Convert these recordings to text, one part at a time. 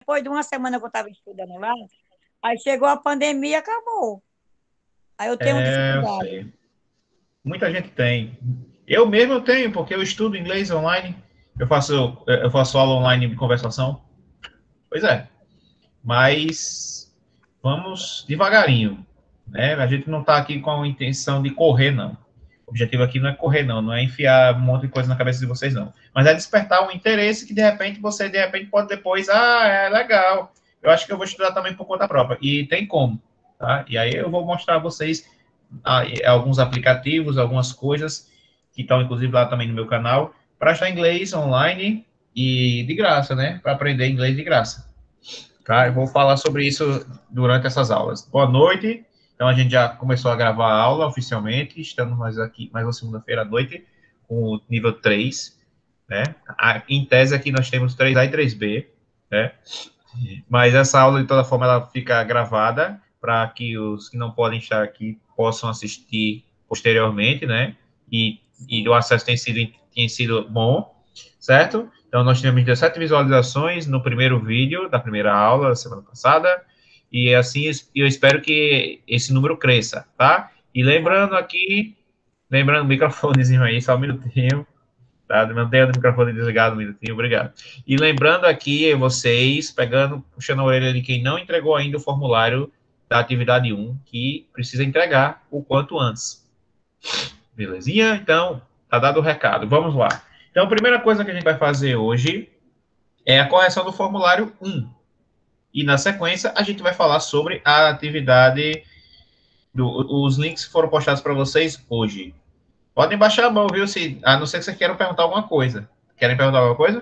depois de uma semana que eu estava estudando lá, aí chegou a pandemia e acabou. Aí eu tenho Eu dificuldade. sei. Muita gente tem. Eu mesmo tenho, porque eu estudo inglês online. Eu faço aula online de conversação. Pois é. Mas vamos devagarinho, né? A gente não está aqui com a intenção de correr, não. O objetivo aqui não é correr, não. Não é enfiar um monte de coisa na cabeça de vocês, não. Mas é despertar um interesse que, de repente, você, de repente, pode depois... Ah, é legal. Eu acho que eu vou estudar também por conta própria. E tem como, tá? E aí eu vou mostrar a vocês alguns aplicativos, algumas coisas que estão, inclusive, lá também no meu canal, para estudar inglês online e de graça, né? Para aprender inglês de graça. Tá? Eu vou falar sobre isso durante essas aulas. Boa noite. Então, a gente já começou a gravar a aula oficialmente. Estamos mais aqui, mais uma segunda-feira à noite, com o nível 3, né? Em tese, aqui nós temos 3A e 3B, né? Mas essa aula, de toda forma, ela fica gravada para que os que não podem estar aqui possam assistir posteriormente, né? E o Sim. acesso tem sido bom, certo? Então, nós tivemos 17 visualizações no primeiro vídeo da primeira aula da semana passada, e assim eu espero que esse número cresça, tá? E lembrando aqui, lembrando o microfonezinho aí, só um minutinho, tá? Mantenha o microfone desligado um minutinho, obrigado. E lembrando aqui, vocês, puxando a orelha de quem não entregou ainda o formulário da atividade 1, que precisa entregar o quanto antes. Belezinha? Então, tá dado o recado. Vamos lá. Então, a primeira coisa que a gente vai fazer hoje é a correção do formulário 1. E, na sequência, a gente vai falar sobre a atividade, os links que foram postados para vocês hoje. Podem baixar a mão, viu? A não ser que vocês queiram perguntar alguma coisa. Querem perguntar alguma coisa?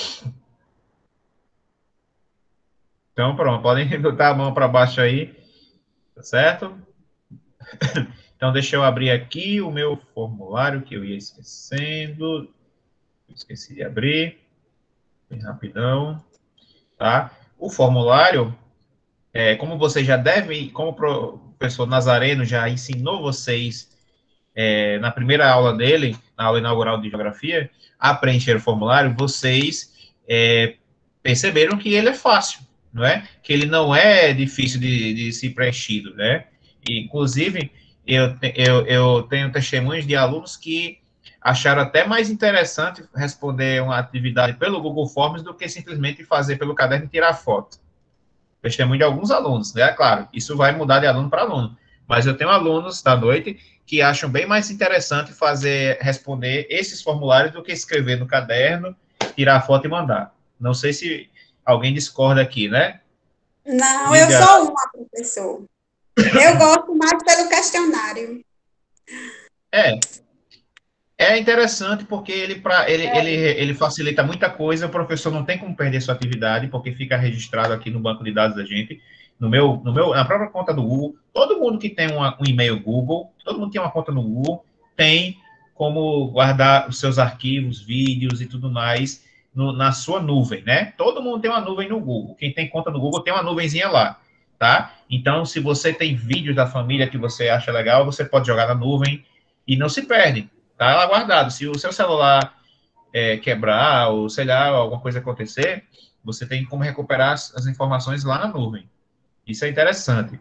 Então, pronto, podem botar a mão para baixo aí, tá certo? Então, deixa eu abrir aqui o meu formulário que eu ia esquecendo. Esqueci de abrir, bem rapidão, tá? O formulário, como vocês já devem, como o professor Nazareno já ensinou vocês na primeira aula dele, na aula inaugural de geografia, a preencher o formulário, vocês perceberam que ele é fácil, não é? Que ele não é difícil de ser preenchido, né? E, inclusive, eu tenho testemunhos de alunos que acharam até mais interessante responder uma atividade pelo Google Forms do que simplesmente fazer pelo caderno e tirar foto. Testemunho de alguns alunos, né? Claro, isso vai mudar de aluno para aluno. Mas eu tenho alunos da noite que acham bem mais interessante responder esses formulários do que escrever no caderno, tirar a foto e mandar. Não sei se alguém discorda aqui, né? Não, eu Diga. sou uma, professor. Eu gosto mais pelo questionário. É, é interessante porque ele facilita muita coisa, o professor não tem como perder sua atividade, porque fica registrado aqui no banco de dados da gente, na própria conta do Google. Todo mundo que tem um e-mail Google, todo mundo que tem uma conta no Google, tem como guardar os seus arquivos, vídeos e tudo mais na sua nuvem, né? Todo mundo tem uma nuvem no Google. Quem tem conta no Google tem uma nuvenzinha lá, tá? Então, se você tem vídeos da família que você acha legal, você pode jogar na nuvem e não se perde. Tá lá guardado. Se o seu celular quebrar ou, sei lá, alguma coisa acontecer, você tem como recuperar as informações lá na nuvem. Isso é interessante.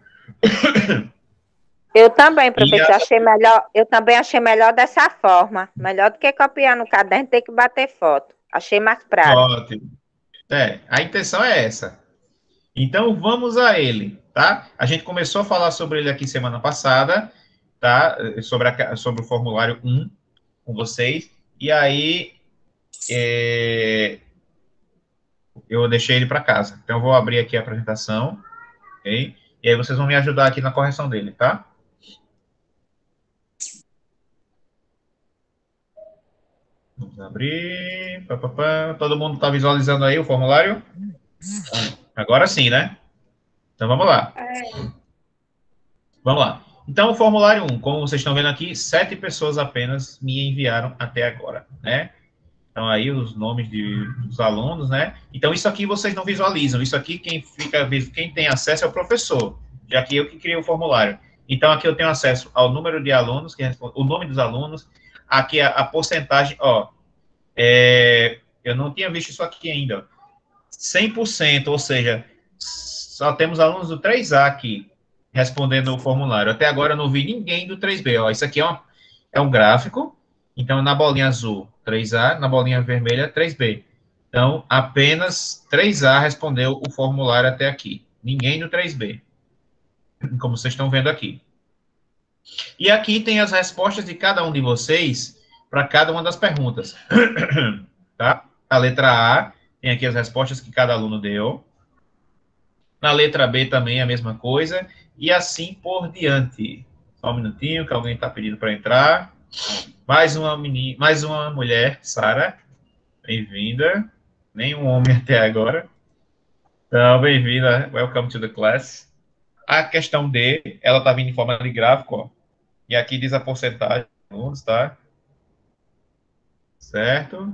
Eu também, E professor, achei melhor, eu também achei melhor dessa forma. Melhor do que copiar no caderno e ter que bater foto. Achei mais prático. ótimo. A intenção é essa. Então, vamos a ele, tá? A gente começou a falar sobre ele aqui semana passada, tá? Sobre o formulário 1 com vocês. E aí, eu deixei ele para casa. Então, eu vou abrir aqui a apresentação, ok? E aí vocês vão me ajudar aqui na correção dele, tá? Vamos abrir. Pá, pá, pá. Todo mundo está visualizando aí o formulário? Agora sim, né? Então vamos lá. Vamos lá. Então, o formulário 1, como vocês estão vendo aqui, 7 pessoas apenas me enviaram até agora, né? Então, aí os nomes dos alunos, né? Então, isso aqui vocês não visualizam. Isso aqui, quem tem acesso é o professor, já que eu que criei o formulário. Então, aqui eu tenho acesso ao número de alunos, o nome dos alunos, aqui a porcentagem, ó, eu não tinha visto isso aqui ainda. 100%, ou seja, só temos alunos do 3A aqui respondendo o formulário. Até agora eu não vi ninguém do 3B. Ó, isso aqui é um gráfico. Então, na bolinha azul, 3A, na bolinha vermelha, 3B. Então, apenas 3A respondeu o formulário até aqui. Ninguém do 3B, como vocês estão vendo aqui. E aqui tem as respostas de cada um de vocês para cada uma das perguntas. Tá? A letra A tem aqui as respostas que cada aluno deu. Na letra B também a mesma coisa. E assim por diante. Só um minutinho que alguém está pedindo para entrar. Mais uma mulher, Sara. Bem-vinda. Nenhum homem até agora. Então, bem-vinda. Welcome to the class. A questão D, ela está vindo em forma de gráfico, ó. E aqui diz a porcentagem de alunos, tá? Certo?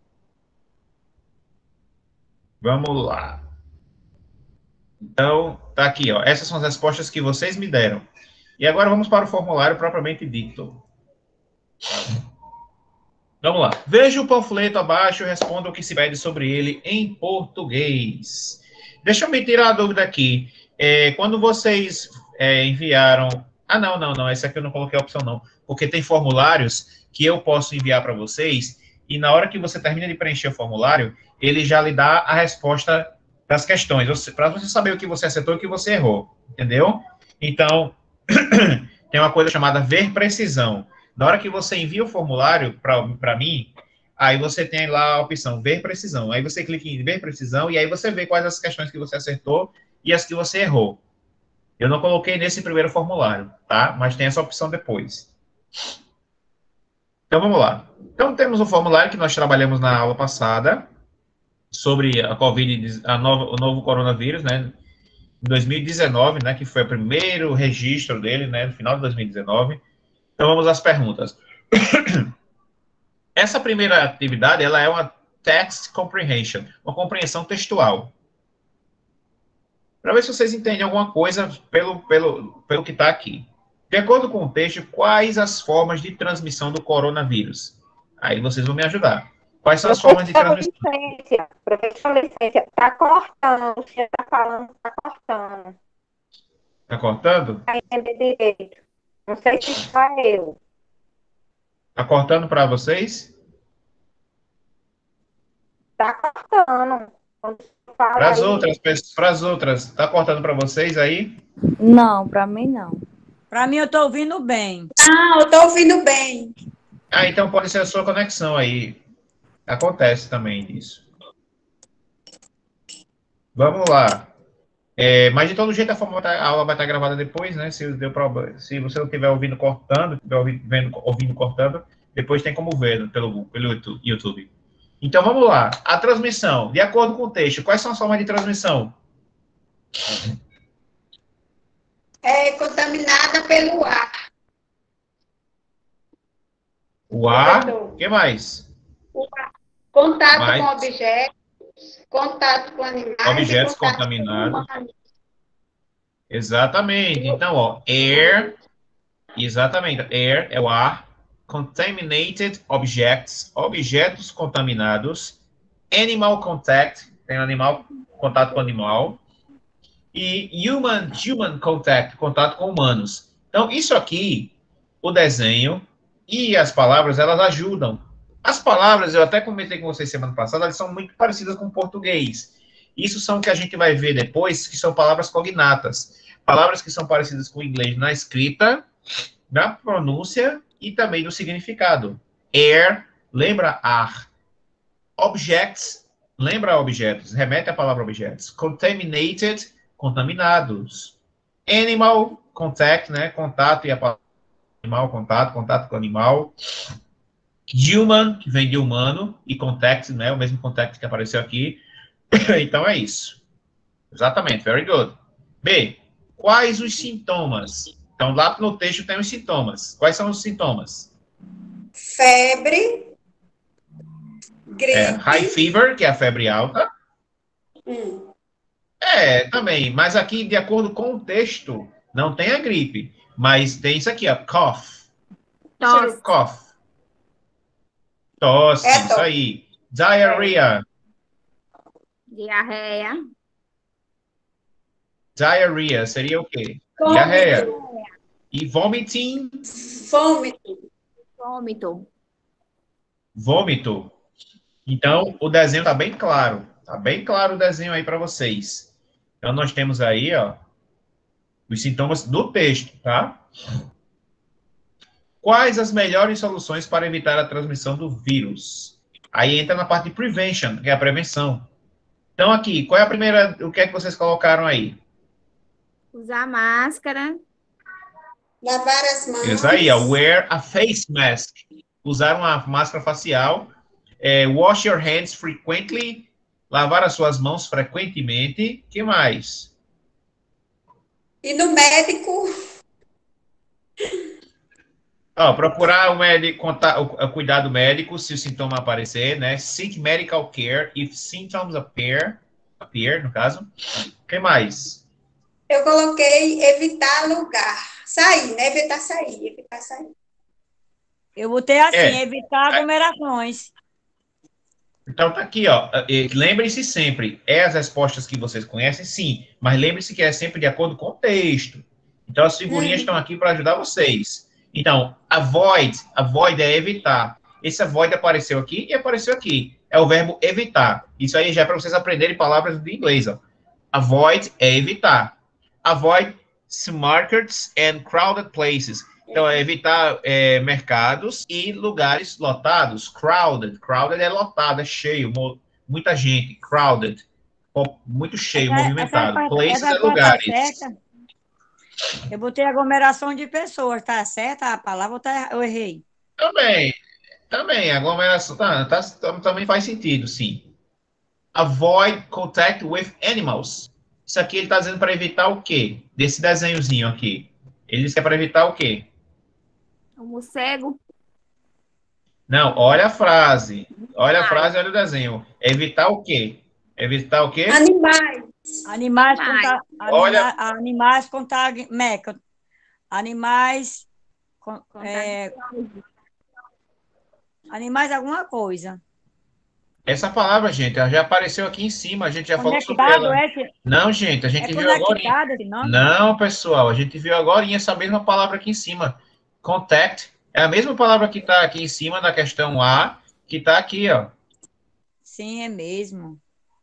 Vamos lá. Então, tá aqui, ó. Essas são as respostas que vocês me deram. E agora vamos para o formulário propriamente dito. Vamos lá. Veja o panfleto abaixo e responda o que se pede sobre ele em português. Deixa eu me tirar a dúvida aqui. Quando vocês enviaram... Ah, não. Esse aqui eu não coloquei a opção, não. Porque tem formulários que eu posso enviar para vocês e na hora que você termina de preencher o formulário, ele já lhe dá a resposta das questões, para você saber o que você acertou e o que você errou, entendeu? Então, tem uma coisa chamada ver precisão. Na hora que você envia o formulário para mim, aí você tem lá a opção ver precisão. Aí você clica em ver precisão e aí você vê quais as questões que você acertou e as que você errou. Eu não coloquei nesse primeiro formulário, tá? Mas tem essa opção depois. Então, vamos lá. Então, temos o formulário que nós trabalhamos na aula passada sobre a COVID, o novo coronavírus, né? Em 2019, né? Que foi o primeiro registro dele, né? No final de 2019. Então, vamos às perguntas. Essa primeira atividade, ela é uma text comprehension, uma compreensão textual. Para ver se vocês entendem alguma coisa pelo que está aqui. De acordo com o texto, quais as formas de transmissão do coronavírus? Aí vocês vão me ajudar. Quais são as formas de transmissão? Professor, licença, está cortando, você está falando, está cortando. Está cortando? Está entendendo direito. Não sei se só eu. Está cortando para vocês? Está cortando. Para as outras, está cortando para vocês aí? Não, para mim não. Para mim, eu estou ouvindo bem. Não, eu estou ouvindo bem. Ah, então pode ser a sua conexão aí. Acontece também isso. Vamos lá. Mas de todo jeito a aula vai estar gravada depois, né? Se você não estiver ouvindo cortando, ouvindo cortando, depois tem como ver pelo YouTube. Então vamos lá. A transmissão, de acordo com o texto, quais são as formas de transmissão? É contaminada pelo ar. O ar. O que mais? O ar. Contato Mais? com objetos, contato com animais. Objetos e contato contaminados. com humanos. Exatamente. Então, ó, air. Exatamente. Air é o ar. Contaminated objects. Objetos contaminados. Animal contact. Tem animal, contato com animal. E human contact, contato com humanos. Então, isso aqui, o desenho e as palavras, elas ajudam. As palavras, eu até comentei com vocês semana passada, elas são muito parecidas com o português. Isso são o que a gente vai ver depois, que são palavras cognatas. Palavras que são parecidas com o inglês na escrita, na pronúncia e também no significado. Air, lembra ar. Objects, lembra objetos, remete à palavra objetos. Contaminated, contaminados. Animal, contact, né? Contato e a palavra animal, contato com animal. Human, que vem de humano, e contact, né? O mesmo contact que apareceu aqui. Então é isso. Exatamente, very good. B, quais os sintomas? Então lá no texto tem os sintomas. Quais são os sintomas? Febre, gripe. High fever, que é a febre alta. Também. Mas aqui, de acordo com o texto, não tem a gripe. Mas tem isso aqui, ó. Cough. Tosse. Cough. Tosse, É isso tosse. aí. Diarrhea. Diarreia. Diarrhea seria o quê? Vômito. Diarreia. E vomiting, Vômito. Vômito. vômito. Então, o desenho está bem claro. Está bem claro o desenho aí para vocês. Então, nós temos aí, ó, os sintomas do texto, tá? Quais as melhores soluções para evitar a transmissão do vírus? Aí entra na parte de prevention, que é a prevenção. Então, aqui, qual é a primeira, o que é que vocês colocaram aí? Usar máscara. Lavar as mãos. Isso aí, ó, wear a face mask. Usar uma máscara facial. Wash your hands frequently. Lavar as suas mãos frequentemente. O que mais? E no médico. Ó, procurar o médico, o cuidado médico se o sintoma aparecer, né? Seek medical care if symptoms appear, no caso. O que mais? Eu coloquei evitar lugar. Sair, né? Evitar sair. Evitar sair. Eu botei assim, É. evitar aglomerações. Então tá aqui, ó. Lembrem-se sempre, as respostas que vocês conhecem, sim, mas lembre-se que é sempre de acordo com o texto. Então as figurinhas estão aqui para ajudar vocês. Então, avoid é evitar. Esse avoid apareceu aqui e apareceu aqui. É o verbo evitar. Isso aí já é para vocês aprenderem palavras de inglês, ó. Avoid é evitar. Avoid markets and crowded places. Então, é evitar mercados e lugares lotados. Crowded é lotado, é cheio, muita gente. Crowded, muito cheio, movimentado. Places é lugares. Certa. Eu botei aglomeração de pessoas, tá certa a palavra ou eu errei? Também, aglomeração, também faz sentido, sim. Avoid contact with animals. Isso aqui ele está dizendo para evitar o quê? Desse desenhozinho aqui. Ele diz que é para evitar o quê? O morcego. Não, olha a frase. Olha a frase, olha o desenho. Evitar o quê? Evitar o quê? Animais. Animais Olha. Animais alguma coisa. Essa palavra, gente, ela já apareceu aqui em cima. A gente já falou sobre ela. Não, gente, a gente viu agora. Não, pessoal, a gente viu agora essa mesma palavra aqui em cima. Contact é a mesma palavra que está aqui em cima da questão A, que está aqui, ó. Sim, é mesmo.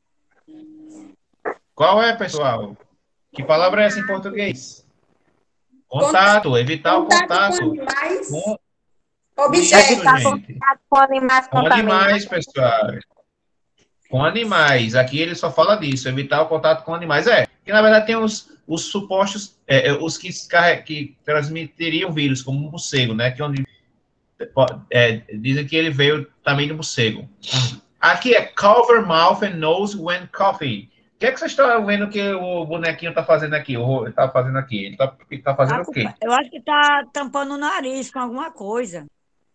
Qual é, pessoal? Que palavra é essa em português? Contato, evitar o contato. Com animais. Com objetos. Evitar contato com animais com animais, pessoal. Com animais. Aqui ele só fala disso, evitar o contato com animais. Que na verdade tem os supostos, os que transmitiriam vírus, como o morcego, né? Que onde dizem que ele veio também do morcego. Aqui é cover mouth and nose when coughing. O que é que vocês estão vendo que o bonequinho está fazendo aqui? Ele está fazendo aqui. Ele está fazendo o quê? Eu acho que está tampando o nariz com alguma coisa.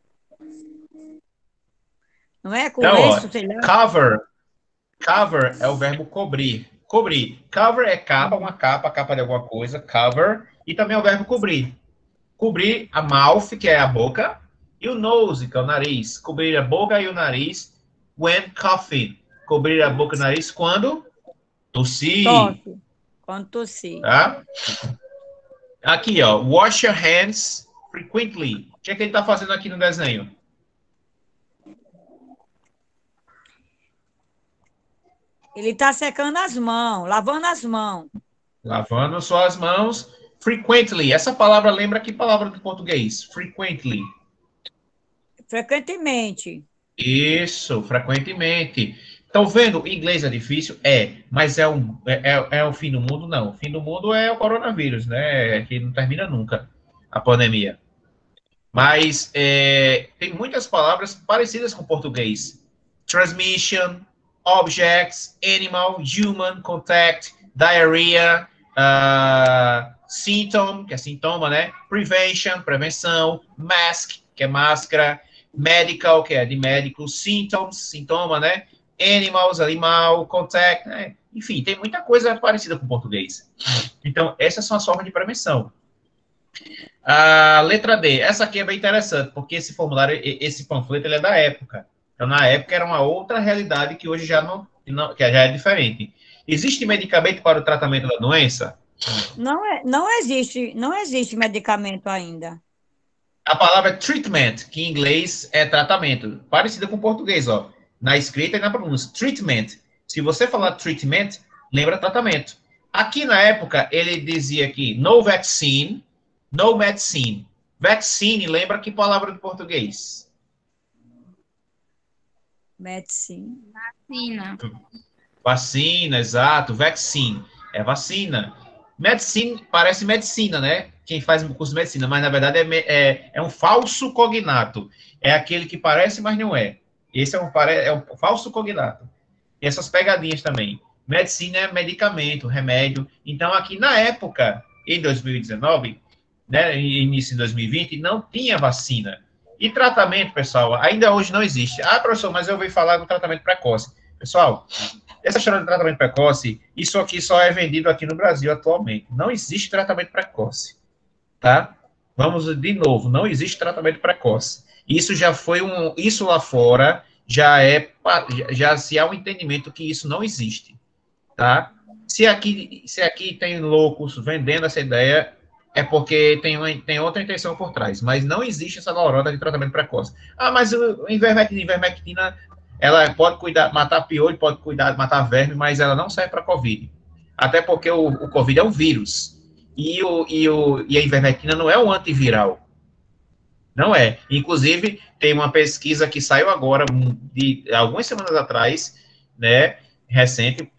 Não é? Com então, lenço, sei lá. Cover é o verbo cobrir. Cobrir. Cover é capa, uma capa de alguma coisa. Cover. E também é o verbo cobrir. Cobrir a mouth, que é a boca, e o nose, que é o nariz. Cobrir a boca e o nariz when coughing. Cobrir a boca e o nariz quando tossir. Quando tossir. Tá? Aqui, ó. Wash your hands frequently. O que é que ele está fazendo aqui no desenho? Ele está secando as mãos, lavando as mãos. Lavando suas mãos frequently. Essa palavra lembra que palavra do português? Frequently. Frequentemente. Isso, frequentemente. Estão vendo? O inglês é difícil? Mas é o fim do mundo? Não. O fim do mundo é o coronavírus, né? Que não termina nunca, a pandemia. Mas tem muitas palavras parecidas com o português. Transmission, objects, animal, human, contact, diarrhea, symptom, que é sintoma, né? Prevention, prevenção, mask, que é máscara, medical, que é de médico, symptoms, sintoma, né? Animals, animal, contact, né? Enfim, tem muita coisa parecida com o português. Então, essas são as formas de prevenção. A letra D, essa aqui é bem interessante, porque esse formulário, esse panfleto, ele é da época. Então, na época, era uma outra realidade que hoje já que já é diferente. Existe medicamento para o tratamento da doença? Não existe medicamento ainda. A palavra treatment, que em inglês é tratamento, parecida com o português, ó, na escrita e na pronúncia. Treatment. Se você falar treatment, lembra tratamento. Aqui na época, ele dizia aqui, no vaccine, no medicine. Vaccine, lembra que palavra do português? Medicina. Vacina. Vacina, exato. Vaccine é vacina. Medicine parece medicina, né? Quem faz o curso de medicina, mas na verdade é um falso cognato. É aquele que parece, mas não é. Esse é um falso cognato. E essas pegadinhas também. Medicina é medicamento, remédio. Então, aqui na época, em 2019, né, início de 2020, não tinha vacina. E tratamento, pessoal, ainda hoje não existe. Ah, professor, mas eu ouvi falar do tratamento precoce. Pessoal, essa história de tratamento precoce, isso aqui só é vendido aqui no Brasil atualmente. Não existe tratamento precoce, tá? Vamos de novo, não existe tratamento precoce. Isso já foi isso lá fora já se há um entendimento que isso não existe, tá? Se aqui tem loucos vendendo essa ideia, é porque tem outra intenção por trás, mas não existe essa lorota de tratamento precoce. Ah, mas ivermectina, ela pode matar piolho, pode matar verme, mas ela não serve para Covid. Até porque o Covid é um vírus. E a ivermectina não é um antiviral. Não é. Inclusive, tem uma pesquisa que saiu agora, de algumas semanas atrás, né, recente,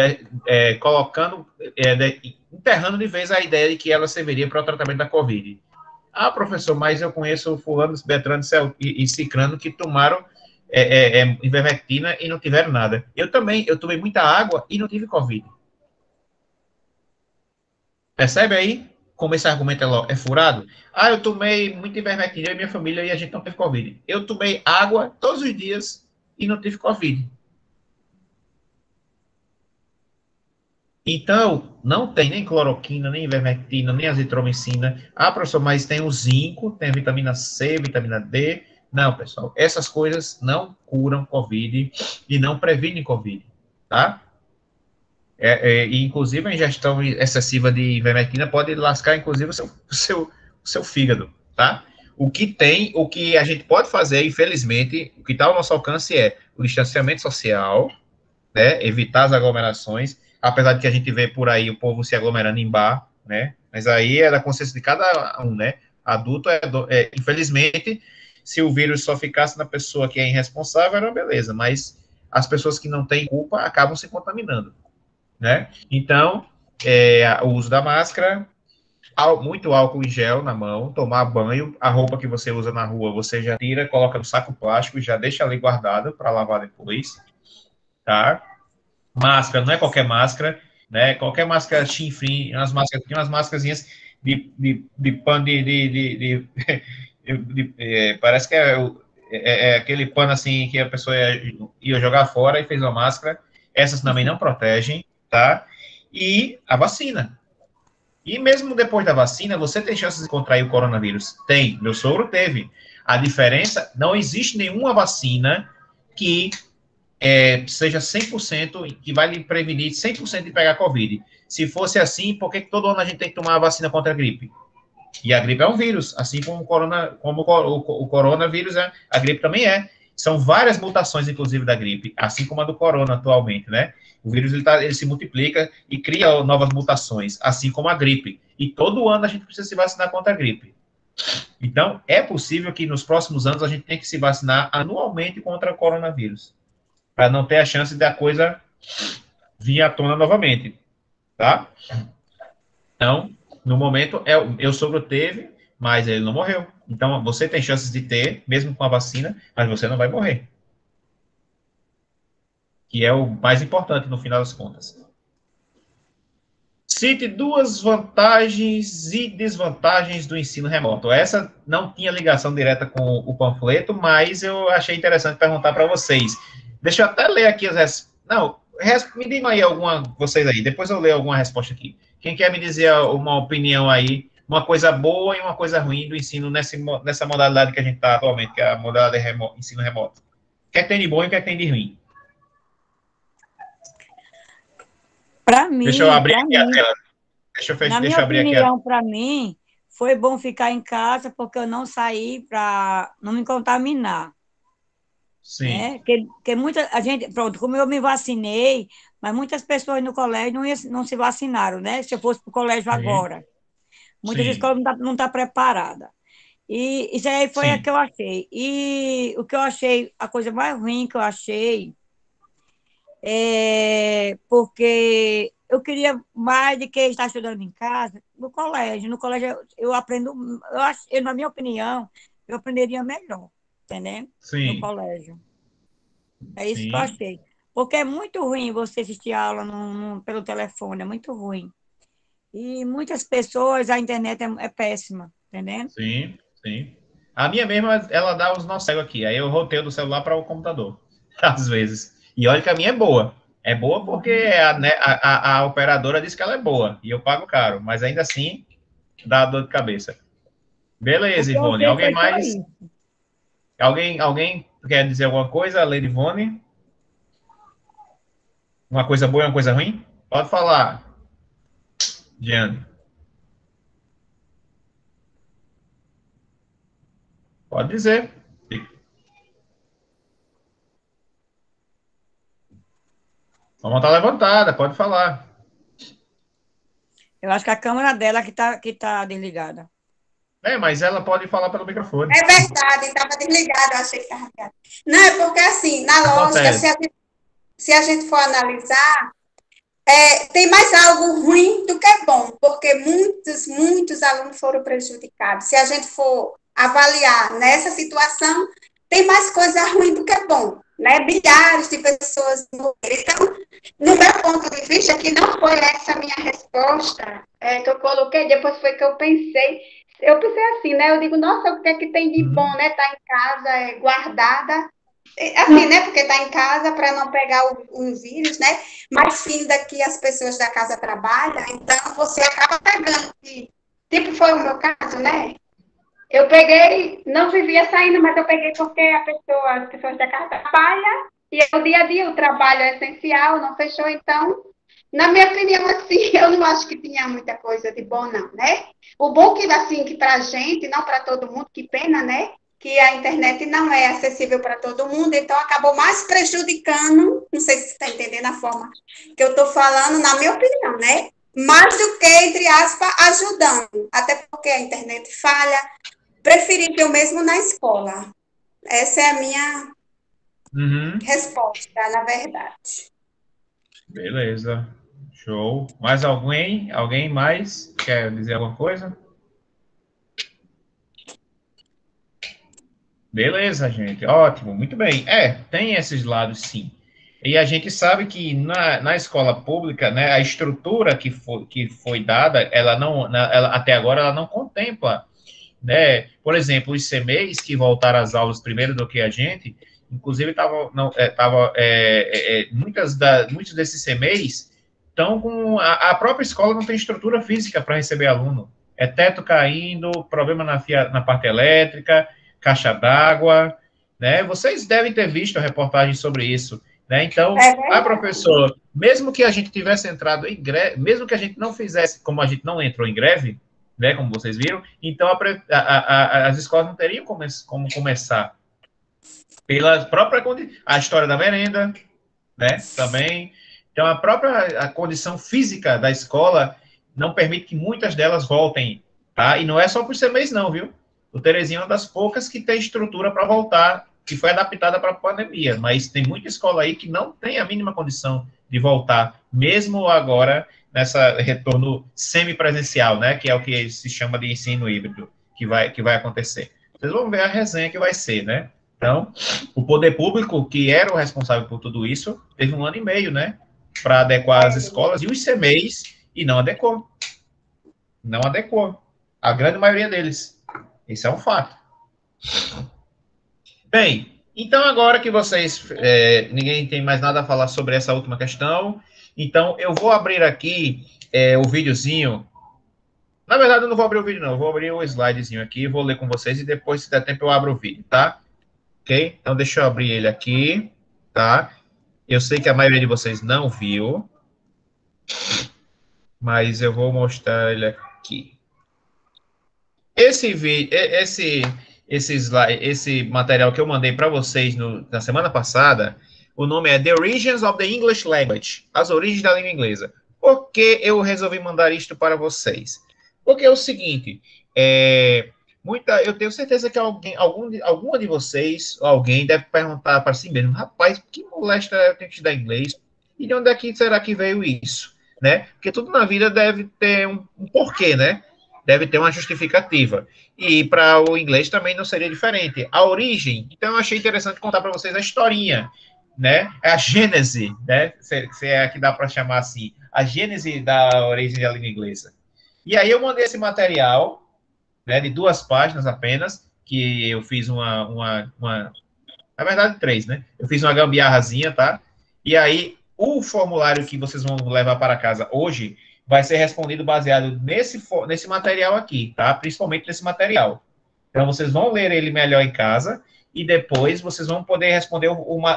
enterrando de vez a ideia de que ela serviria para o tratamento da Covid. Ah, professor, mas eu conheço fulano, Beltrano e Cicrano que tomaram ivermectina e não tiveram nada. Eu tomei muita água e não tive Covid. Percebe aí como esse argumento é furado? Ah, eu tomei muita ivermectina, eu e minha família, e a gente não teve Covid. Eu tomei água todos os dias e não tive Covid. Então, não tem nem cloroquina, nem ivermectina, nem azitromicina. Ah, professor, mas tem o zinco, tem a vitamina C, vitamina D. Não, pessoal, essas coisas não curam Covid e não previnem Covid, tá? E, inclusive, a ingestão excessiva de ivermectina pode lascar, inclusive, o seu fígado, tá? O que a gente pode fazer, infelizmente, o que está ao nosso alcance é o distanciamento social, né? Evitar as aglomerações, apesar de que a gente vê por aí o povo se aglomerando em bar, né? Mas aí é da consciência de cada um, né? Adulto infelizmente, se o vírus só ficasse na pessoa que é irresponsável, era uma beleza, mas as pessoas que não têm culpa acabam se contaminando, né? Então, o uso da máscara, muito álcool em gel na mão, tomar banho, a roupa que você usa na rua, você já tira, coloca no saco plástico e já deixa ali guardada para lavar depois, tá? Máscara, não é qualquer máscara, né? Qualquer máscara chinfrim, tem umas máscarazinhas de pano parece que é aquele pano assim que a pessoa ia jogar fora e fez uma máscara. Essas também não protegem, tá? E a vacina. E mesmo depois da vacina, você tem chances de contrair o coronavírus? Tem. Meu sogro teve. A diferença, não existe nenhuma vacina que seja 100%, que vai lhe prevenir 100% de pegar Covid. Se fosse assim, por que todo ano a gente tem que tomar a vacina contra a gripe? E a gripe é um vírus, assim como o coronavírus, a gripe também é. São várias mutações, inclusive, da gripe, assim como a do corona atualmente, né? O vírus, ele se multiplica e cria novas mutações, assim como a gripe. E todo ano a gente precisa se vacinar contra a gripe. Então, é possível que nos próximos anos a gente tenha que se vacinar anualmente contra o coronavírus, para não ter a chance da coisa vir à tona novamente, tá? Então, no momento, meu sogro teve, mas ele não morreu. Então, você tem chances de ter, mesmo com a vacina, mas você não vai morrer. Que é o mais importante no final das contas. Cite 2 vantagens e desvantagens do ensino remoto. Essa não tinha ligação direta com o panfleto, mas eu achei interessante perguntar para vocês. Deixa eu até ler aqui me digam aí vocês aí, depois eu leio alguma resposta aqui. Quem quer me dizer uma opinião aí, uma coisa boa e uma coisa ruim do ensino nessa modalidade que a gente está atualmente, que é a modalidade ensino remoto? O que é que tem de bom e o que é que tem de ruim? Para Deixa eu mim, abrir para aqui a mim, tela. na Deixa minha eu abrir aqui a... opinião, para mim, foi bom ficar em casa porque eu não saí para não me contaminar, Sim, né? Que muita a gente, pronto, como eu me vacinei, mas muitas pessoas no colégio não se vacinaram, né? Se eu fosse para o colégio sim, agora, muitas sim, escolas não tá preparada. E isso aí foi a que sim. eu achei. E o que eu achei, a coisa mais ruim que eu achei é porque eu queria mais de que estar estudando em casa, no colégio. No colégio eu aprendo, na minha opinião, eu aprenderia melhor, entendeu? No Sim, colégio. É isso que eu sim, achei. Porque é muito ruim você assistir aula pelo telefone, é muito ruim. E muitas pessoas, a internet é péssima, entendeu? sim, sim. A minha mesma, ela dá os nó cego aqui. Aí eu roteio do celular para o computador, às vezes. E olha que a minha é boa. É boa porque Uhum. a operadora diz que ela é boa. E eu pago caro. Mas ainda assim, dá dor de cabeça. O Beleza, que eu Ivone. achei Alguém foi só mais? isso. Alguém quer dizer alguma coisa, Lady Ivone? Uma coisa boa e uma coisa ruim? Pode falar, Diane. Pode dizer. A mão tá levantada, pode falar. Eu acho que a câmera dela que tá desligada. É, mas ela pode falar pelo microfone. É verdade, estava desligado, eu achei que estava ligado. Não, é porque assim, na lógica, Acontece. se a gente for analisar, tem mais algo ruim do que bom, porque muitos alunos foram prejudicados. Se a gente for avaliar nessa situação, tem mais coisa ruim do que bom, né? Milhares de pessoas morreram. Então, no meu ponto de vista, que não foi essa a minha resposta que eu coloquei, depois foi que eu pensei. Eu pensei assim, né? Eu digo, nossa, o que é que tem de bom, Uhum. né? Tá em casa, guardada. Assim, né? Porque tá em casa para não pegar o vírus, né? Mas finda que as pessoas da casa trabalham, então você acaba pegando. Tipo, foi o meu caso, né? Eu peguei, não vivia saindo, mas eu peguei porque as pessoas da casa trabalham, e é o dia a dia, o trabalho é essencial, não fechou, então, na minha opinião, assim, eu não acho que tinha muita coisa de bom, não, né? O bom que, assim, que pra gente, não para todo mundo, que pena, né? Que a internet não é acessível para todo mundo, então acabou mais prejudicando, não sei se você está entendendo a forma que eu estou falando, na minha opinião, né? Mais do que, entre aspas, ajudando. Até porque a internet falha, preferível mesmo na escola. Essa é a minha Uhum. resposta, na verdade. Beleza. Show. Mais alguém? Alguém mais quer dizer alguma coisa? Beleza, gente. Ótimo. Muito bem. Tem esses lados, sim. E a gente sabe que na escola pública, né, a estrutura que foi dada, ela não, ela, até agora, ela não contempla, né? Por exemplo, os CMEs que voltaram às aulas primeiro do que a gente, inclusive muitos desses CMEs estão com a própria escola não tem estrutura física para receber aluno. É teto caindo, problema na parte elétrica, caixa d'água, né? Vocês devem ter visto a reportagem sobre isso, né? Então, É a verdade. professora, mesmo que a gente tivesse entrado em greve, mesmo que a gente não fizesse, como a gente não entrou em greve, né, como vocês viram, então as escolas não teriam como começar pela própria a história da merenda, né, também. Então a condição física da escola não permite que muitas delas voltem, tá? E não é só por ser mês não, viu? O Terezinha é uma das poucas que tem estrutura para voltar, que foi adaptada para a pandemia, mas tem muita escola aí que não tem a mínima condição de voltar, mesmo agora nessa retorno semipresencial, né, que é o que se chama de ensino híbrido, que vai acontecer. Vocês vão ver a resenha que vai ser, né? Então, o poder público, que era o responsável por tudo isso, teve 1 ano e meio, né, para adequar as escolas e os CMEs, e não adequou. Não adequou. A grande maioria deles. Isso é um fato. Bem, então agora que vocês, ninguém tem mais nada a falar sobre essa última questão, então eu vou abrir aqui o videozinho. Na verdade, eu não vou abrir o vídeo, não. Eu vou abrir o slidezinho aqui, vou ler com vocês e depois, se der tempo, eu abro o vídeo, tá? Ok? Então, deixa eu abrir ele aqui, tá? Eu sei que a maioria de vocês não viu. Mas eu vou mostrar ele aqui. Esse vídeo, esse material que eu mandei para vocês na semana passada, o nome é The Origins of the English Language, as origens da língua inglesa. Por que eu resolvi mandar isto para vocês? Porque é o seguinte, eu tenho certeza que alguma de vocês, alguém deve perguntar para si mesmo, rapaz, que molesta eu tenho que estudar inglês? E de onde é que será que veio isso? Né? Porque tudo na vida deve ter um porquê, né? Deve ter uma justificativa. E para o inglês também não seria diferente. A origem, então eu achei interessante contar para vocês a historinha, né? A gênese, né? Se é que dá para chamar assim, a gênese da origem da língua inglesa. E aí eu mandei esse material, né, de 2 páginas apenas, que eu fiz na verdade 3, né? Eu fiz uma gambiarrazinha, tá? E aí o formulário que vocês vão levar para casa hoje vai ser respondido baseado nesse material aqui, tá? Principalmente nesse material. Então, vocês vão ler ele melhor em casa e depois vocês vão poder responder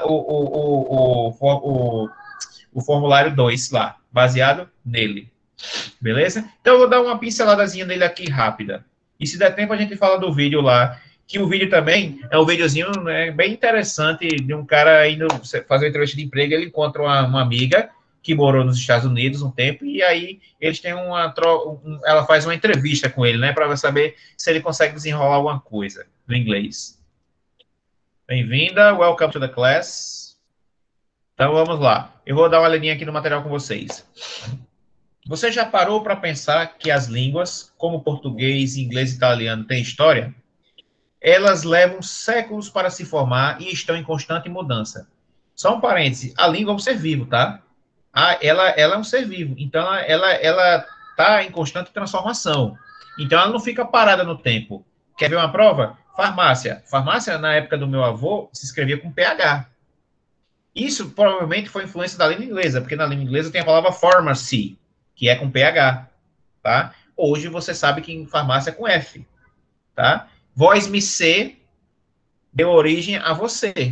o formulário 2 lá, baseado nele. Beleza? Então, eu vou dar uma pinceladazinha nele aqui rápida. E se der tempo, a gente fala do vídeo lá, que o vídeo também é um videozinho, né, bem interessante de um cara indo fazer uma entrevista de emprego. Ele encontra uma amiga que morou nos Estados Unidos um tempo, e aí eles têm ela faz uma entrevista com ele, né, para saber se ele consegue desenrolar alguma coisa no inglês. Bem-vinda, welcome to the class. Então, vamos lá. Eu vou dar uma olhadinha aqui no material com vocês. Você já parou para pensar que as línguas, como português, inglês e italiano, têm história? Elas levam séculos para se formar e estão em constante mudança. Só um parêntese, a língua é um ser vivo, tá? Ela é um ser vivo, então ela está em constante transformação. Então, ela não fica parada no tempo. Quer ver uma prova? Farmácia. Farmácia, na época do meu avô, se escrevia com PH. Isso provavelmente foi influência da língua inglesa, porque na língua inglesa tem a palavra pharmacy, que é com PH, tá? Hoje você sabe que em farmácia é com F, tá? Voz-me C deu origem a você.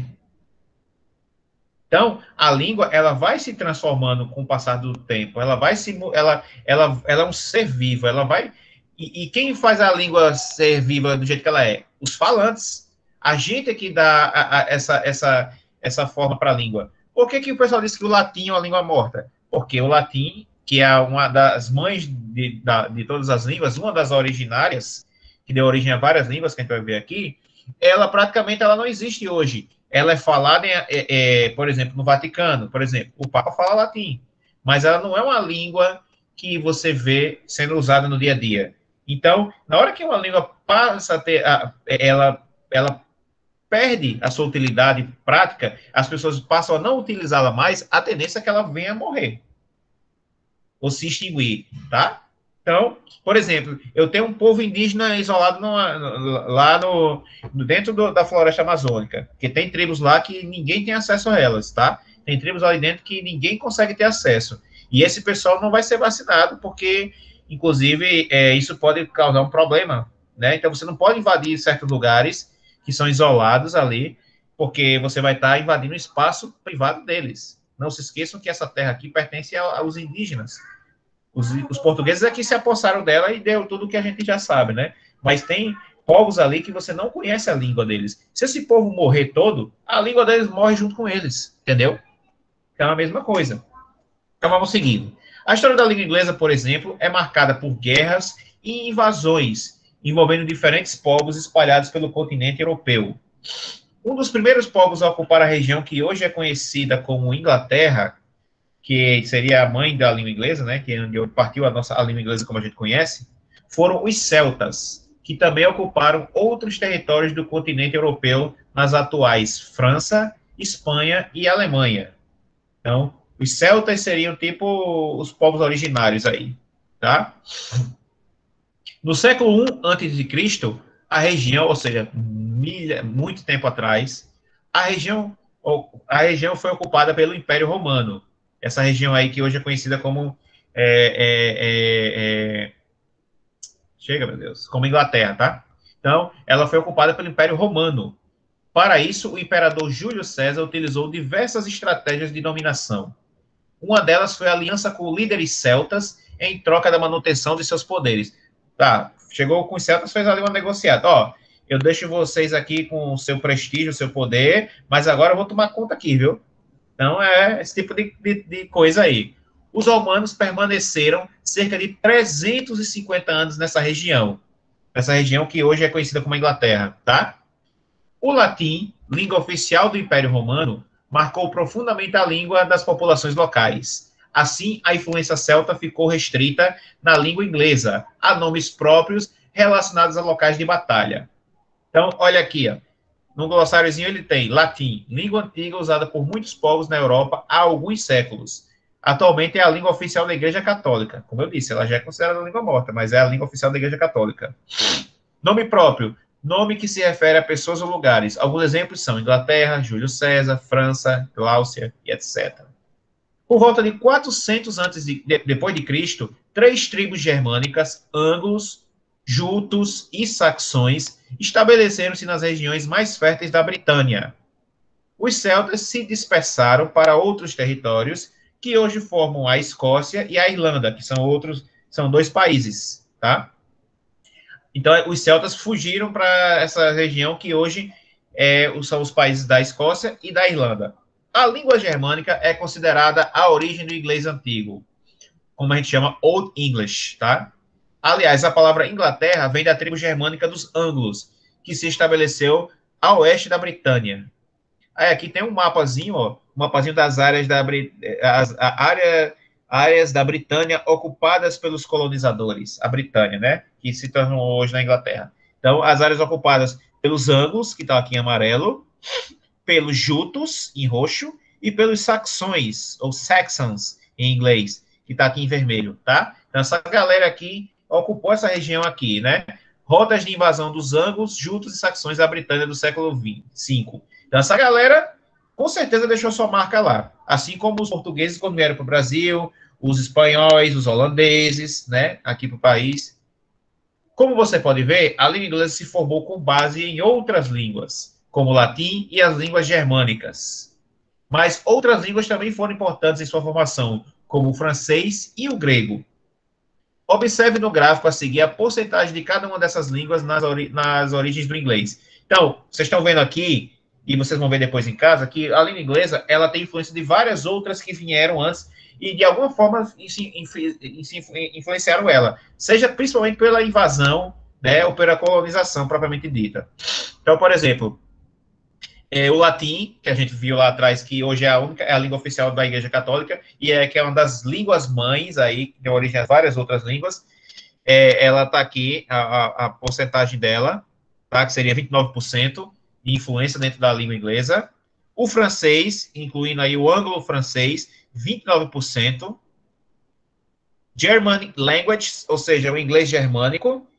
Então, a língua, ela vai se transformando com o passar do tempo, ela é um ser vivo, ela vai... E quem faz a língua ser viva do jeito que ela é? Os falantes. A gente é que dá essa forma para a língua. Por que o pessoal diz que o latim é uma língua morta? Porque o latim, que é uma das mães de todas as línguas, uma das originárias, que deu origem a várias línguas que a gente vai ver aqui, ela praticamente não existe hoje. Ela é falada, por exemplo, no Vaticano, por exemplo, o Papa fala latim, mas ela não é uma língua que você vê sendo usada no dia a dia. Então, na hora que uma língua passa a ter, ela perde a sua utilidade prática, as pessoas passam a não utilizá-la mais, a tendência é que ela venha a morrer ou se extinguir, tá? Então, por exemplo, eu tenho um povo indígena isolado lá dentro da floresta amazônica, que tem tribos lá que ninguém tem acesso a elas, tá? Tem tribos ali dentro que ninguém consegue ter acesso. E esse pessoal não vai ser vacinado, porque, inclusive, isso pode causar um problema, né? Então, você não pode invadir certos lugares que são isolados ali, porque você vai estar invadindo o espaço privado deles. Não se esqueçam que essa terra aqui pertence aos indígenas. Os portugueses aqui se apossaram dela e deu tudo o que a gente já sabe, né? Mas tem povos ali que você não conhece a língua deles. Se esse povo morrer todo, a língua deles morre junto com eles, entendeu? É a mesma coisa. Então vamos seguindo. A história da língua inglesa, por exemplo, é marcada por guerras e invasões, envolvendo diferentes povos espalhados pelo continente europeu. Um dos primeiros povos a ocupar a região que hoje é conhecida como Inglaterra, que seria a mãe da língua inglesa, né, que é onde partiu a língua inglesa como a gente conhece, foram os celtas, que também ocuparam outros territórios do continente europeu nas atuais França, Espanha e Alemanha. Então, os celtas seriam tipo os povos originários aí, tá? No século I a.C., a região, ou seja, muito tempo atrás, a região foi ocupada pelo Império Romano. Essa região aí que hoje é conhecida como chega, meu Deus, como Inglaterra, tá? Então, ela foi ocupada pelo Império Romano. Para isso, o imperador Júlio César utilizou diversas estratégias de dominação. Uma delas foi a aliança com líderes celtas em troca da manutenção de seus poderes. Tá, chegou com os celtas, fez ali uma negociata. Ó, eu deixo vocês aqui com o seu prestígio, o seu poder, mas agora eu vou tomar conta aqui, viu? Então, é esse tipo de coisa aí. Os romanos permaneceram cerca de 350 anos nessa região que hoje é conhecida como Inglaterra, tá? O latim, língua oficial do Império Romano, marcou profundamente a língua das populações locais. Assim, a influência celta ficou restrita na língua inglesa, a nomes próprios relacionados a locais de batalha. Então, olha aqui, ó. No glossáriozinho ele tem latim, língua antiga usada por muitos povos na Europa há alguns séculos. Atualmente é a língua oficial da Igreja Católica. Como eu disse, ela já é considerada língua morta, mas é a língua oficial da Igreja Católica. Nome próprio, nome que se refere a pessoas ou lugares. Alguns exemplos são Inglaterra, Júlio César, França, Gláucia e etc. Por volta de 400 depois de Cristo, 3 tribos germânicas, ângulos, jutos e saxões, estabeleceram-se nas regiões mais férteis da Britânia. Os celtas se dispersaram para outros territórios que hoje formam a Escócia e a Irlanda, que são 2 países, tá? Então, os celtas fugiram para essa região que hoje são os países da Escócia e da Irlanda. A língua germânica é considerada a origem do inglês antigo, como a gente chama Old English, tá? Aliás, a palavra Inglaterra vem da tribo germânica dos ângulos, que se estabeleceu a oeste da Britânia. Aí aqui tem um mapazinho, ó, um mapazinho das áreas áreas da Britânia ocupadas pelos colonizadores, a Britânia, né, que se tornou hoje na Inglaterra. Então, as áreas ocupadas pelos ângulos, que estão aqui em amarelo, pelos jutos, em roxo, e pelos saxões, ou Saxons, em inglês, que está aqui em vermelho, tá? Então, essa galera aqui ocupou essa região aqui, né? Rotas de invasão dos ângulos, jutos e saxões da Britânia do século V. Então, essa galera, com certeza, deixou sua marca lá. Assim como os portugueses, quando vieram para o Brasil, os espanhóis, os holandeses, né? Aqui para o país. Como você pode ver, a língua inglesa se formou com base em outras línguas, como o latim e as línguas germânicas. Mas outras línguas também foram importantes em sua formação, como o francês e o grego. Observe no gráfico a seguir a porcentagem de cada uma dessas línguas nas origens do inglês. Então, vocês estão vendo aqui, e vocês vão ver depois em casa, que a língua inglesa ela tem influência de várias outras que vieram antes e, de alguma forma, influenciaram ela. Seja principalmente pela invasão, né, ou pela colonização propriamente dita. Então, por exemplo, o latim, que a gente viu lá atrás, que hoje é a língua oficial da Igreja Católica, e que é uma das línguas mães, aí, que deu origem a várias outras línguas, ela está aqui, a porcentagem dela, tá, que seria 29% de influência dentro da língua inglesa. O francês, incluindo aí o anglo-francês, 29%. Germanic languages, ou seja, o inglês germânico,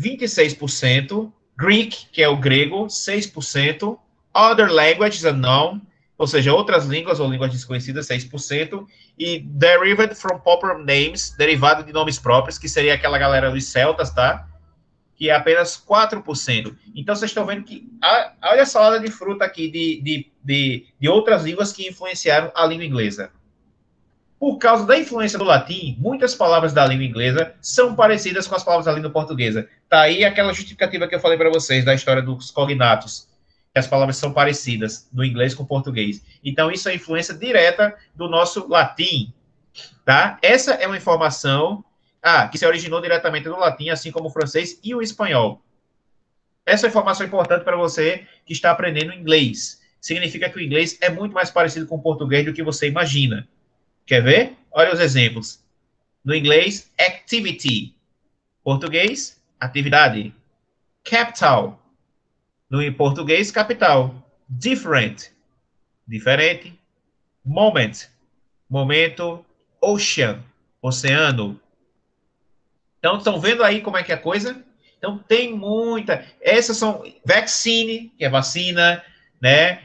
26%. Greek, que é o grego, 6%. Other languages unknown, ou seja, outras línguas ou línguas desconhecidas, 6%, e derived from proper names, derivado de nomes próprios, que seria aquela galera dos celtas, tá? Que é apenas 4%. Então, vocês estão vendo que, olha a salada de fruta aqui de outras línguas que influenciaram a língua inglesa. Por causa da influência do latim, muitas palavras da língua inglesa são parecidas com as palavras da língua portuguesa. Tá aí aquela justificativa que eu falei para vocês, da história dos cognatos. As palavras são parecidas do inglês com o português. Então, isso é influência direta do nosso latim, tá? Essa é uma informação que se originou diretamente do latim, assim como o francês e o espanhol. Essa informação é importante para você que está aprendendo inglês. Significa que o inglês é muito mais parecido com o português do que você imagina. Quer ver? Olha os exemplos. No inglês, activity. Português, atividade. Capital. No português, capital. Different. Diferente. Moment. Momento. Ocean. Oceano. Então, estão vendo aí como é que é a coisa? Então, tem muita... Essas são... Vaccine, que é vacina, né?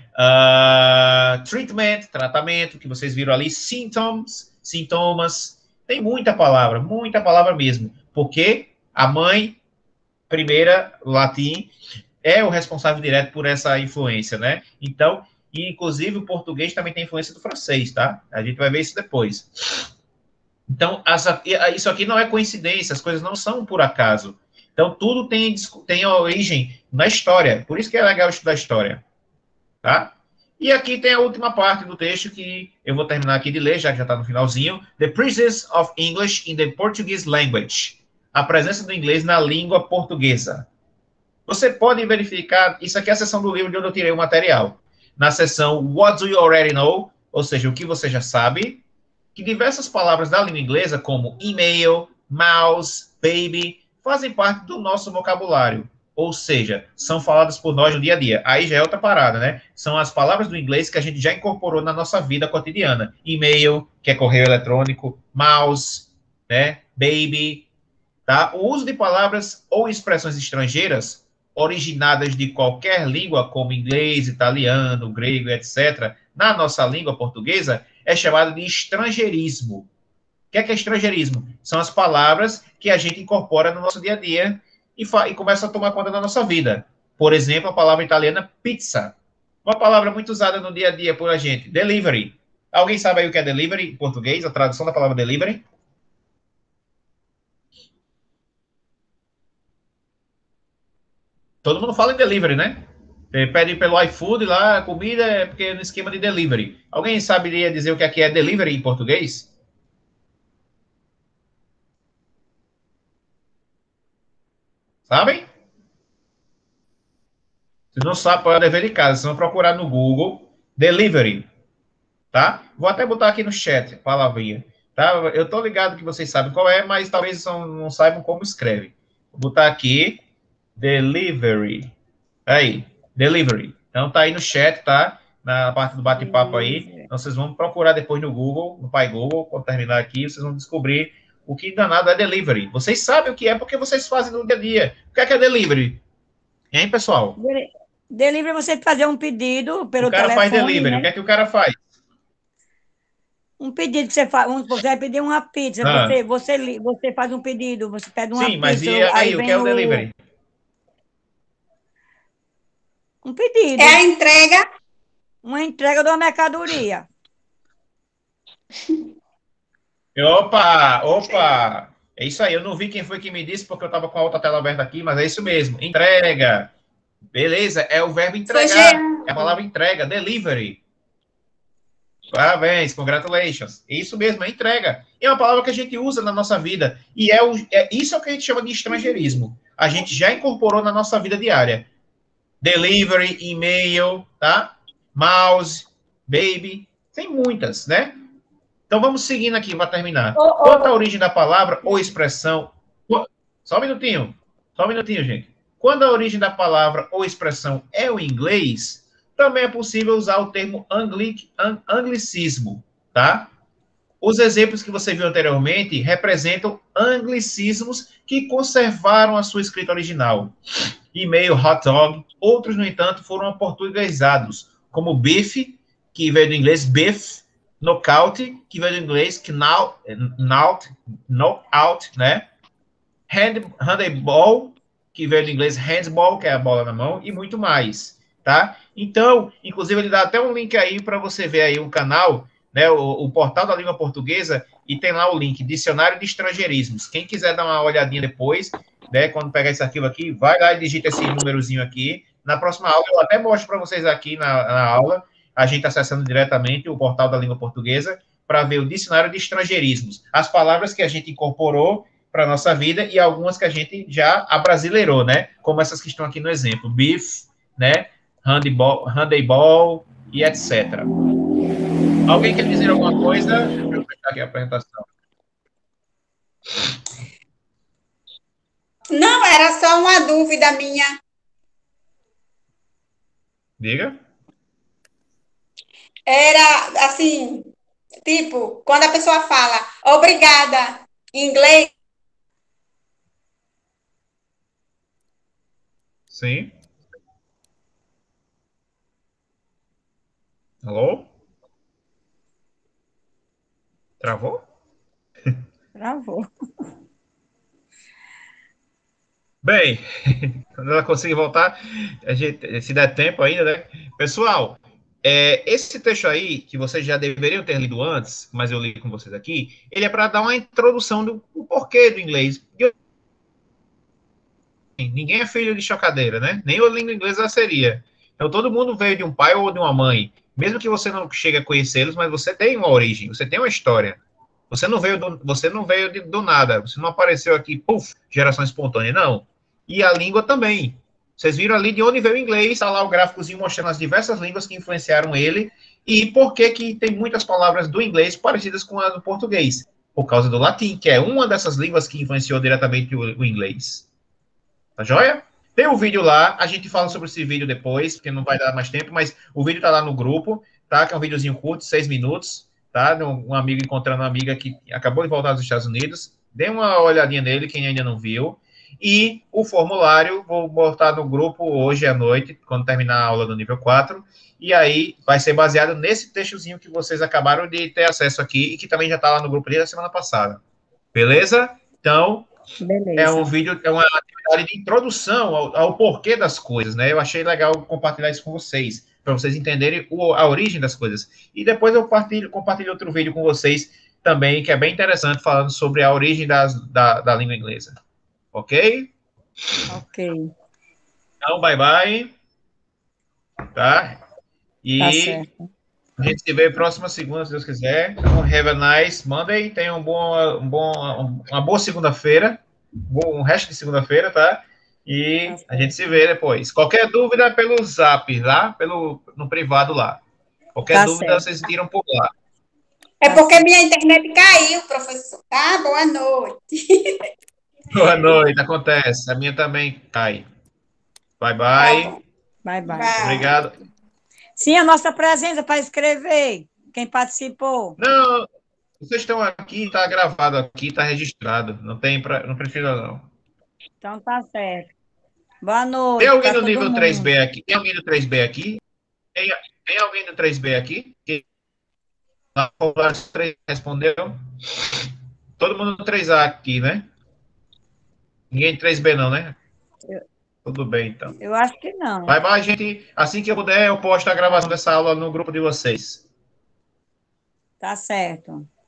Treatment, tratamento, que vocês viram ali. Symptoms, sintomas. Tem muita palavra mesmo. Porque a mãe, primeira, latim, é o responsável direto por essa influência, né? Então, E, inclusive, o português também tem influência do francês, tá? A gente vai ver isso depois. Então, isso aqui não é coincidência, as coisas não são por acaso. Então, tudo tem origem na história. Por isso que é legal estudar história. Tá? E aqui tem a última parte do texto que eu vou terminar aqui de ler, já que já está no finalzinho. The presence of English in the Portuguese language. A presença do inglês na língua portuguesa. Você pode verificar, isso aqui é a seção do livro de onde eu tirei o material. Na seção What do you already know? Ou seja, o que você já sabe. Que diversas palavras da língua inglesa, como e-mail, mouse, baby, fazem parte do nosso vocabulário. Ou seja, são faladas por nós no dia a dia. Aí já é outra parada, né? São as palavras do inglês que a gente já incorporou na nossa vida cotidiana. E-mail, que é correio eletrônico, mouse, né? Baby, tá? O uso de palavras ou expressões estrangeiras originadas de qualquer língua, como inglês, italiano, grego, etc., na nossa língua portuguesa, é chamado de estrangeirismo. O que é estrangeirismo? São as palavras que a gente incorpora no nosso dia a dia e começa a tomar conta da nossa vida. Por exemplo, a palavra italiana pizza. Uma palavra muito usada no dia a dia por a gente. Delivery. Alguém sabe aí o que é delivery em português? A tradução da palavra delivery? Todo mundo fala em delivery, né? Pede pelo iFood lá, comida é porque é no esquema de delivery. Alguém saberia dizer o que é delivery em português? Sabem? Se não sabe, pode dever de casa. Se não procurar no Google, delivery, tá? Vou até botar aqui no chat, palavrinha, tá? Eu tô ligado que vocês sabem qual é, mas talvez não saibam como escreve. Vou botar aqui, delivery. Aí, delivery. Então tá aí no chat, tá? Na parte do bate-papo aí. Então vocês vão procurar depois no Google, no Pai Google, quando terminar aqui, vocês vão descobrir o que danado é delivery. Vocês sabem o que é porque vocês fazem no dia a dia. O que é delivery? Hein, pessoal? Delivery é você fazer um pedido pelo telefone. O cara faz delivery. Né? O que o cara faz? Um pedido que você faz, você vai pedir uma pizza, você faz um pedido, você pede uma Sim, pizza. mas e aí, o que é o delivery? Um pedido. É a entrega. Uma entrega de uma mercadoria. Opa! É isso aí, eu não vi quem foi que me disse, porque eu estava com a outra tela aberta aqui, mas é isso mesmo, entrega. Beleza, é o verbo entregar, é a palavra entrega, delivery. Parabéns, congratulations. É isso mesmo, é entrega. É uma palavra que a gente usa na nossa vida, e isso é o que a gente chama de estrangeirismo. A gente já incorporou na nossa vida diária. Delivery, e-mail, tá? Mouse, baby, tem muitas, né? Então vamos seguindo aqui para terminar. Quanto à origem da palavra ou expressão. Só um minutinho, gente. Quando a origem da palavra ou expressão é o inglês, também é possível usar o termo anglicismo, tá? Os exemplos que você viu anteriormente representam anglicismos que conservaram a sua escrita original. E-mail, hot dog. Outros, no entanto, foram aportuguesados, como beef, que veio do inglês beef, knockout, que veio do inglês knockout, né? Handball, que veio do inglês handball, que é a bola na mão, e muito mais, tá? Então, inclusive, ele dá até um link aí para você ver aí um canal, né, o portal da língua portuguesa, e tem lá o link, Dicionário de Estrangeirismos. Quem quiser dar uma olhadinha depois, né, quando pegar esse arquivo aqui, vai lá e digita esse númerozinho aqui. Na próxima aula, eu até mostro para vocês aqui na aula, a gente acessando diretamente o portal da língua portuguesa, para ver o Dicionário de Estrangeirismos. As palavras que a gente incorporou para a nossa vida e algumas que a gente já abrasileirou, né? Como essas que estão aqui no exemplo. Beef, né? Handball e etc. Alguém quer dizer alguma coisa? Deixa eu fechar aqui a apresentação. Não, era só uma dúvida minha. Diga. Era assim, tipo, quando a pessoa fala obrigada em inglês. Sim. Alô? Travou? Travou. Bem, quando ela conseguir voltar, a gente, se der tempo ainda, né? Pessoal, esse texto aí, que vocês já deveriam ter lido antes, mas eu li com vocês aqui, ele é para dar uma introdução do porquê do inglês. Ninguém é filho de chocadeira, né? Nem a língua inglesa seria. Então, todo mundo veio de um pai ou de uma mãe. Mesmo que você não chegue a conhecê-los, mas você tem uma origem, você tem uma história. Você não veio do nada. Você não apareceu aqui, puf, geração espontânea, não. E a língua também. Vocês viram ali de onde veio o inglês, está lá o gráficozinho mostrando as diversas línguas que influenciaram ele e por que tem muitas palavras do inglês parecidas com as do português. Por causa do latim, que é uma dessas línguas que influenciou diretamente o inglês. Tá joia? Tem um vídeo lá, a gente fala sobre esse vídeo depois, porque não vai dar mais tempo, mas o vídeo tá lá no grupo, tá? Que é um videozinho curto, 6 minutos, tá? Um amigo encontrando uma amiga que acabou de voltar dos Estados Unidos. Dê uma olhadinha nele, quem ainda não viu. E o formulário, vou botar no grupo hoje à noite, quando terminar a aula do nível 4. E aí vai ser baseado nesse textozinho que vocês acabaram de ter acesso aqui e que também já tá lá no grupo desde a semana passada. Beleza? Então, Beleza. é um vídeo, é uma atividade de introdução ao porquê das coisas, né? Eu achei legal compartilhar isso com vocês, para vocês entenderem a origem das coisas. E depois eu compartilho outro vídeo com vocês também, que é bem interessante, falando sobre a origem da língua inglesa. Ok? Ok. Então, bye bye. Tá? E Tá certo. a gente se vê próxima segunda, se Deus quiser. Então, have a nice Monday. Tenha uma boa segunda-feira. Um resto de segunda-feira, tá? E a gente se vê depois. Qualquer dúvida é pelo zap, tá? No privado lá. Qualquer Tá dúvida, certo. vocês tiram por lá. É porque minha internet caiu, professor. Tá? Boa noite. Boa noite, acontece. A minha também cai. Bye, bye. Tá bom. Bye, bye. Vai. Obrigado. Sim, a nossa presença para escrever. Quem participou. Não, vocês estão aqui, está gravado aqui, está registrado. Não precisa, não. Então tá certo. Boa noite. Tem alguém pra do todo nível mundo. 3B aqui? Tem alguém do 3B aqui? Tem alguém do 3B aqui? Que a população 3 respondeu? Todo mundo do 3A aqui, né? Ninguém do 3B não, né? Tudo bem, então. Eu acho que não. Bye, bye, gente. Assim que eu puder, eu posto a gravação dessa aula no grupo de vocês. Tá certo.